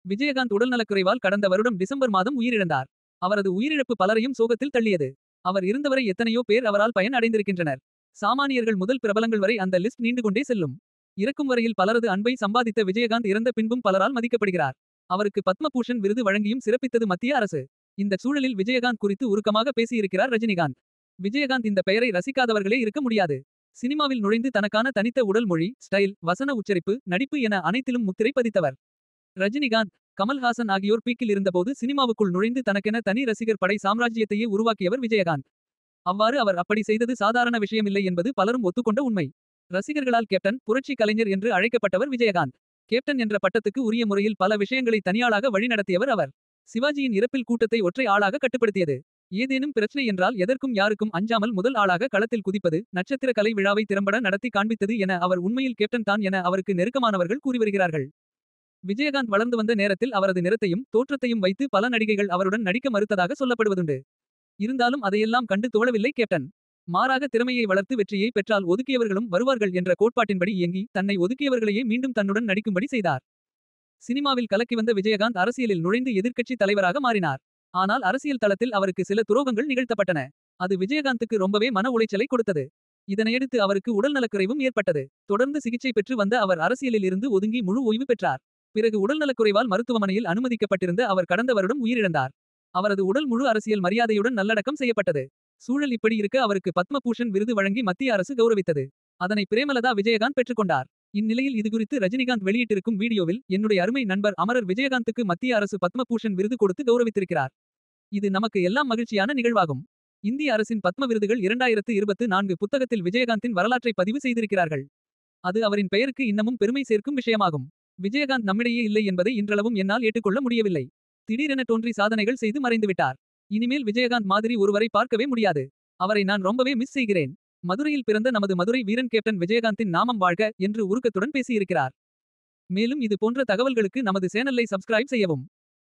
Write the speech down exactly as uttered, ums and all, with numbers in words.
விஜயகாந்த் உடல்நலக்குறைவால் கடந்த வருடம் டிசம்பர் மாதம் உயிரிழந்தார். அவரது உயிரிழப்பு பலரையும் சோகத்தில் தள்ளியது. அவர் இருந்தவரை எத்தனையோ பேர் அவரால் பயன் அடைந்திருக்கின்றனர். சாமானியர்கள் முதல் பிரபலங்கள் வரை அந்த லிஸ்ட் நீண்டு கொண்டே செல்லும். இறக்கும் வரையில் பலரது அன்பை சம்பாதித்த விஜயகாந்த் இறந்த பின்பும் பலரால் மதிக்கப்படுகிறார். அவருக்கு பத்மபூஷன் விருது வழங்கியும் சிறப்பித்தது மத்திய அரசு. இந்த சூழலில் விஜயகாந்த் குறித்து உருக்கமாக பேசியிருக்கிறார் ரஜினிகாந்த். விஜயகாந்த் இந்த பெயரை ரசிக்காதவர்களே இருக்க முடியாது. சினிமாவில் நுழைந்து தனக்கான தனித்த உடல் மொழி, ஸ்டைல், வசன உச்சரிப்பு, நடிப்பு என அனைத்திலும் முத்திரை பதித்தவர். ரஜினிகாந்த், கமல்ஹாசன் ஆகியோர் பீக்கில் இருந்தபோது சினிமாவுக்குள் நுழைந்து தனக்கென தனி ரசிகர் படை சாம்ராஜ்யத்தையே உருவாக்கியவர் விஜயகாந்த். அவ்வாறு அவர் அப்படி செய்தது சாதாரண விஷயமில்லை என்பது பலரும் ஒத்துக்கொண்ட உண்மை. ரசிகர்களால் கேப்டன், புரட்சி கலைஞர் என்று அழைக்கப்பட்டவர் விஜயகாந்த். கேப்டன் என்ற பட்டத்துக்கு உரிய முறையில் பல விஷயங்களை தனியாளாக வழிநடத்தியவர் அவர். சிவாஜியின் இறப்பில் கூட்டத்தை ஒற்றை ஆளாக கட்டுப்படுத்தியது. ஏதேனும் பிரச்சனை என்றால் எதற்கும் யாருக்கும் அஞ்சாமல் முதல் ஆளாக களத்தில் குதிப்பது, நட்சத்திர கலை விழாவை திறம்பட நடத்தி காண்பித்தது என அவர் உண்மையில் கேப்டன் தான் என அவருக்கு நெருக்கமானவர்கள் கூறி வருகிறார்கள். விஜயகாந்த் வளர்ந்து வந்த நேரத்தில் அவரது நிறத்தையும் தோற்றத்தையும் வைத்து பல நடிகைகள் அவருடன் நடிக்க மறுத்ததாக சொல்லப்படுவதுண்டு. இருந்தாலும் அதையெல்லாம் கண்டு துவளவில்லை கேப்டன். மாறாக திறமையை வளர்த்து வெற்றியை பெற்றால் ஒதுக்கியவர்களும் வருவார்கள் என்ற கோட்பாட்டின்படி இயங்கி தன்னை ஒதுக்கியவர்களையே மீண்டும் தன்னுடன் நடிக்கும்படி செய்தார். சினிமாவில் கலக்கி வந்த விஜயகாந்த் அரசியலில் நுழைந்து எதிர்க்கட்சி தலைவராக மாறினார். ஆனால் அரசியல் தளத்தில் அவருக்கு சில துரோகங்கள் நிகழ்த்தப்பட்டன. அது விஜயகாந்துக்கு ரொம்பவே மன உளைச்சலை கொடுத்தது. இதனையடுத்து அவருக்கு உடல்நலக்குறைவும் ஏற்பட்டது. தொடர்ந்து சிகிச்சை பெற்று வந்த அவர் அரசியலில் இருந்து ஒதுங்கி முழு ஓய்வு பெற்றார். பிறகு உடல்நலக்குறைவால் மருத்துவமனையில் அனுமதிக்கப்பட்டிருந்த அவர் கடந்த வருடம் உயிரிழந்தார். அவரது உடல் முழு அரசியல் மரியாதையுடன் நல்லடக்கம் செய்யப்பட்டது. சூழல் இப்படி இருக்க அவருக்கு பத்மபூஷன் விருது வழங்கி மத்திய அரசு கௌரவித்தது. அதனை பிரேமலதா விஜயகாந்த் பெற்றுக்கொண்டார். இந்நிலையில் இதுகுறித்து ரஜினிகாந்த் வெளியிட்டிருக்கும் வீடியோவில், என்னுடைய அருமை நண்பர் அமரர் விஜயகாந்துக்கு மத்திய அரசு பத்மபூஷன் விருது கொடுத்து கௌரவித்திருக்கிறார். இது நமக்கு எல்லாம் மகிழ்ச்சியான நிகழ்வாகும். இந்திய அரசின் பத்ம விருதுகள் இரண்டாயிரத்து இருபத்து நான்கு புத்தகத்தில் விஜயகாந்தின் வரலாற்றை பதிவு செய்திருக்கிறார்கள். அது அவரின் பெயருக்கு இன்னமும் பெருமை சேர்க்கும் விஷயமாகும். விஜயகாந்த் நம்மிடையே இல்லை என்பதை இன்றளவும் என்னால் ஏற்றுக்கொள்ள முடியவில்லை. திடீரென தோன்றி சாதனைகள் செய்து மறைந்துவிட்டார். இனிமேல் விஜயகாந்த் மாதிரி ஒருவரை பார்க்கவே முடியாது. அவரை நான் ரொம்பவே மிஸ் செய்கிறேன். மதுரையில் பிறந்த நமது மதுரை வீரன் கேப்டன் விஜயகாந்தின் நாமம் வாழ்க என்று உருக்கத்துடன் பேசியிருக்கிறார். மேலும் இது போன்ற தகவல்களுக்கு நமது சேனலை சப்ஸ்கிரைப் செய்யவும்.